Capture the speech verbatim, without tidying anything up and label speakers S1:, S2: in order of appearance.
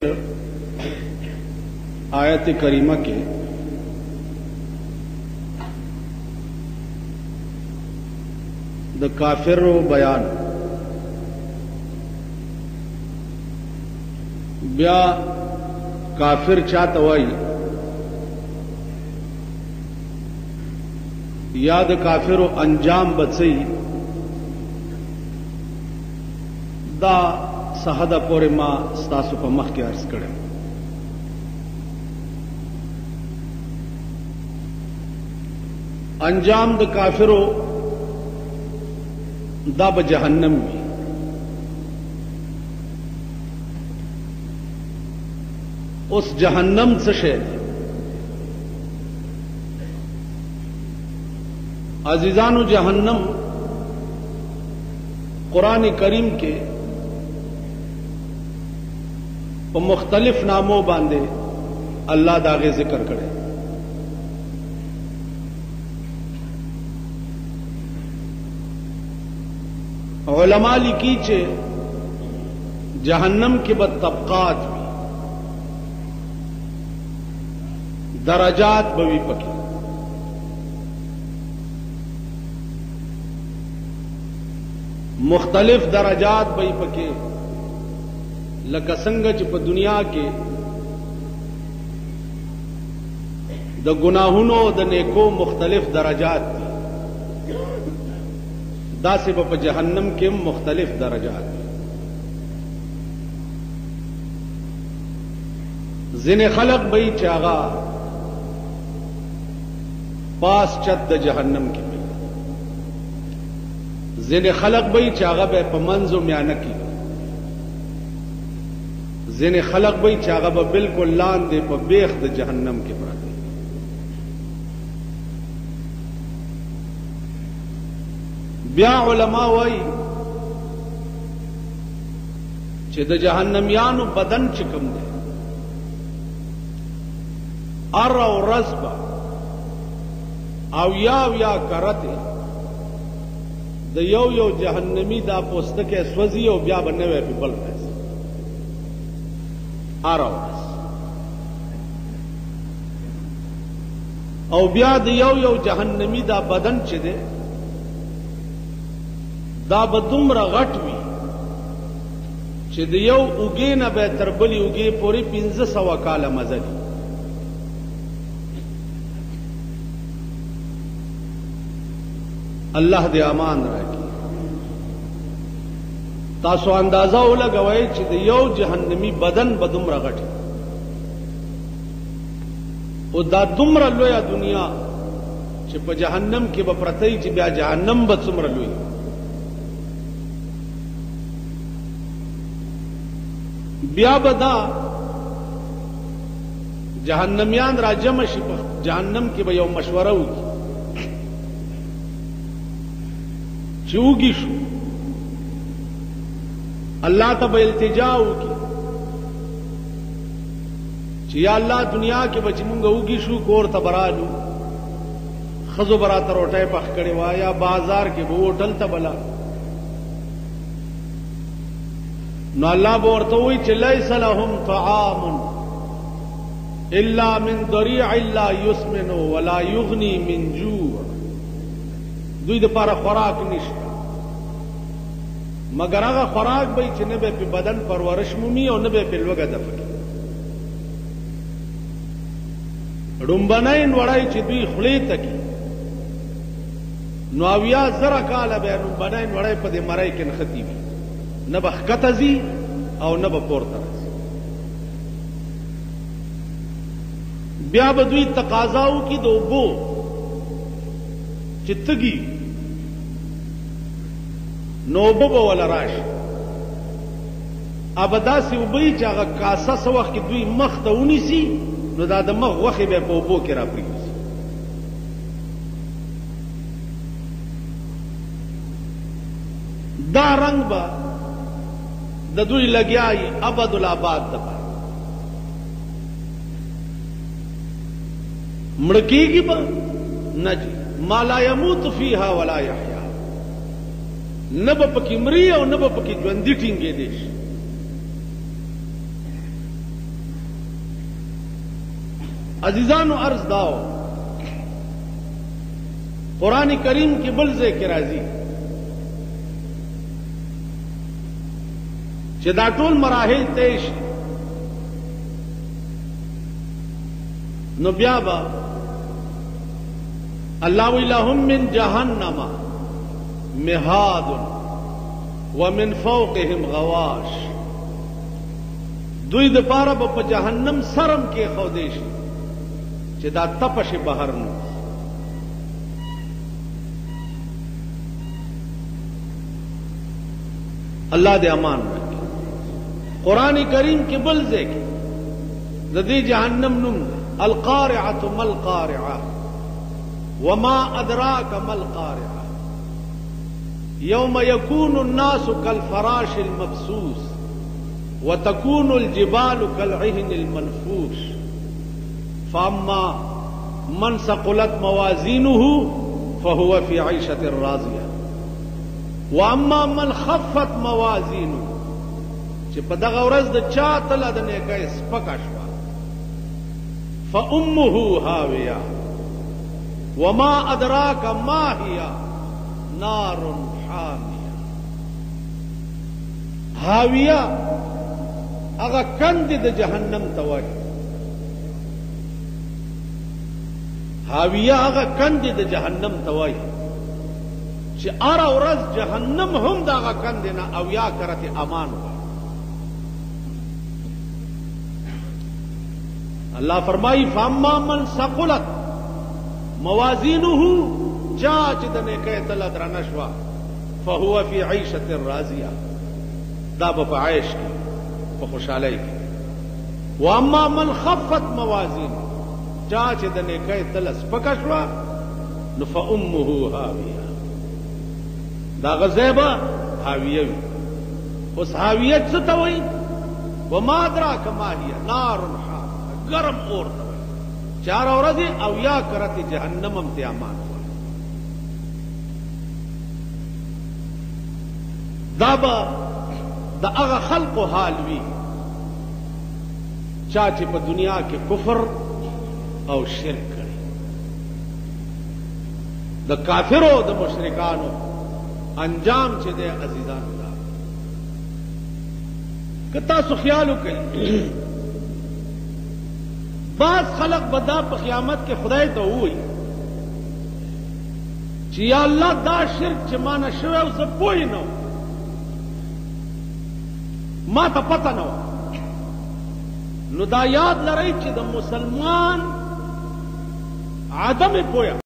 S1: आयत करीमा के द काफिर बयान ब्या काफिर चाहत वही या द काफिर अंजाम बचई दा सहदा पोरे मां स्तासु पर मख के अर्ज करे अंजाम द काफिरो दा ब जहन्नम में उस जहन्नम से शे अजीजानु जहन्नम कुरान करीम के मुख्तलिफ नामों बांधे अल्लाह दागे जिक्र करे। उलमा लिखी चे जहन्नम के बद तबकात भी दराजात बवी पकी मुख्तलिफ दराजात बवी पके लकसंग च प दुनिया के द गुनाहुनो द नेको मुख्तलिफ दराजात दासे ब जहन्नम के मुख्तलिफ दराजात जिन खलक बई चागा पास चद द जहन्नम की जिन खलक बई चागा बे पमंजो म्यान की जिन खलक बई चागा ब बिल्कुल लान दे प बेख द जहन्नम के प्राते ब्या उलमा वही चे द जहन्नमियानु बदन चिकम दे अर और रस्बा आवया आवया करते द यो यो जहन्नमी दा पुस्तक स्वजी और ब्या बनने वे पिपल फैस अर और और ब्या द यो यो जहन्नमी दा बदन चे दे दा बदुमरा घट वी चे द यौ उगे न बे तरबली उगे पूरी पिंज सवा काल मजली अल्लाह दे अमान रखी तासो अंदाजा हो लगवाए चे द यौ जहन्नमी बदन बदुमरा घट ओ दा दुमरा लोया दुनिया चे प जहन्नम के बप्रतई चे ब्या जहन्नम बसुमरा लोई ब्या बदा जहन्नमियान राज्यम शिप जहन्नम के बयो मशवरा होगी चूगी शू अल्लाह तब इल्तिजा होगी चिया अल्लाह दुनिया के बची मुंगा होगी शू कोर तबरा लू खजो बरा तरोटे पख करे वा या बाजार के वो होटल तबला न अल्लाह बोरतो हुई लैस लहुम तआमुन इल्ला मिन दरीअ इल्ला युस्मिनु वला युगनी मिन जू' दुई द पारा खुराक निश्ता मगर आगा खुराक बई च नबे पे बदन परवरिश मुमी और नबे पे लोगा दफकी रुंबनाइन वड़ाई च दुई खुले तकी नवाविया जरा काल बे रुंबनाइन वड़ाई पदे मराई के नखती भी न बखतजी और न बपोरतरज ब्या बदुई तकाजाओं की दो बो चित्तगी नोबो वाला राश अबदा से उबई चागा कासा सवख की दुई मख्त उनी सी नो दाद मख वखे बे पोबो के रापरी दा रंग बा ददुई लग्याई अबदुल आबाद दबा मड़केगी बा न जी माला यमूत फीहा वला यहया न बपकी मरी और न बपकी ज्वंदी टिंगे देश عزیزانو عرض داو قرآن کریم کی بل ذکر راځي چې دا ټول مراحل تیش نو بیا با الله لهم من جهنم مهاد ومن فوقهم غواش دوی د پاره په جهنم سرم کې خودې شي چې دا تپش بهر نو الله دې امان وکړي قران کریم کې بل ذکر د دې جهنم نوم القارعه ما القارعه وما ادراك ما القارعه يوم يكون الناس كالفراش المبثوث وتكون الجبال كالعهن المنفوش فأما من ثقلت موازينه فهو في عيشة راضية وأما من خفت موازينه چې په دغه ورځ د چا تله د نیکۍ سپکه شوه فأمه هاویه وما أدراك ما هي نار حامية هاویه هغه کندې د جهنم ته وایي هاویه هغه کندې د جهنم ته وایي چې هره ورځ جهنم هم د هغه کندې نه اویا کرته امان وایي الله فرمایي فاما من ثقلت موازینه چا چې د نیکۍ تله درنه شوه فهو فی عیشة راضیه دا به په عیش کې په خوشحالۍ کې واما من خفت موازینه چا چې د نیکۍ تله سپکه شوه نو فامه هاویه دا غځی به هاویه وي اوس هاویه څه ته وایي وما ادراک ما هي نار حامیه ګرم اور ته وایي چې هره ورځې اویا کرتې جهنم هم تې امان وایي دا به د هغه خلقو حال وي چا چې په دنیا کې کفر او شرک کړي د کافرو د مشرکانو انجام چې دی عزیزانو دا که تاسو خیال وکړئ بعض خلق به دا په قیامت کې خدای ته ووایي چې یا الله دا شرک چې ما نه شوی او زه پوه نه وم ما ته پته نه وه نو دا یاد لرئ چې د مسلمان عدم پوهه